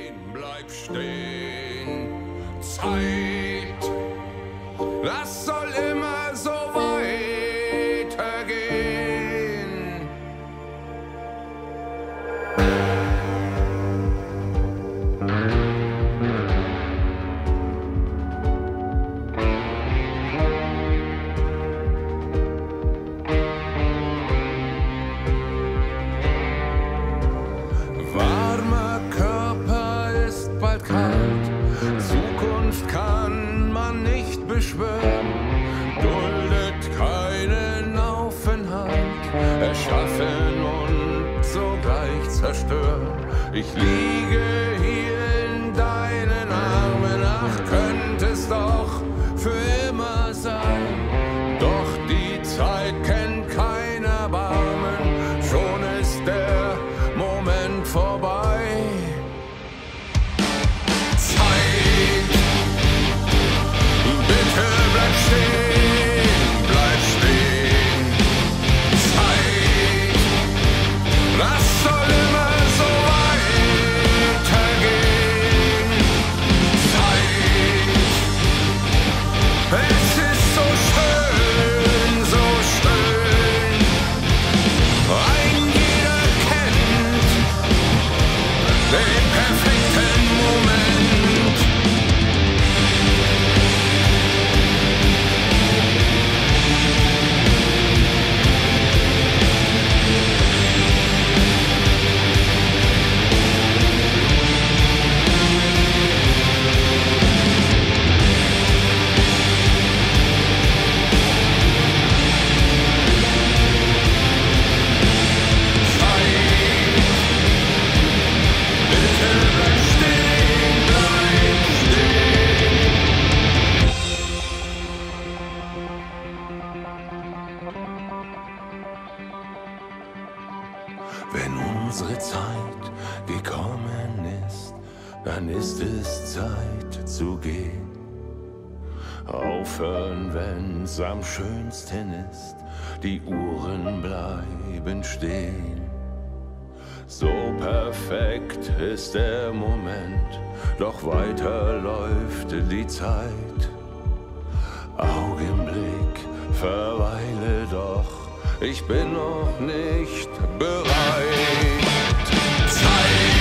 bleib stehen. Zeit, das soll immer so weitergehen. Warmer Körper ist bald kalt, Zukunft kann man nicht beschwören, duldet keinen Aufenthalt, erschaffen und sogleich zerstören. Ich liege hier in deinen Armen, ach, könnte es doch für immer sein. Doch die Zeit kennt kein Erbarmen, schon ist der Moment vorbei. Zeit, bitte bleib stehen, bleib stehen. Zeit, das soll immer so weitergehen. Zeit, es ist so schön, so schön. Ein jeder kennt den perfekten Moment. Bitte bleib stehen, bleib stehen. Wenn unsere Zeit gekommen ist, dann ist es Zeit zu gehen. Aufhören, wenn's am schönsten ist, die Uhren bleiben stehen. So perfekt ist der Moment, doch weiter läuft die Zeit. Augenblick, verweile doch, ich bin noch nicht bereit. Zeit.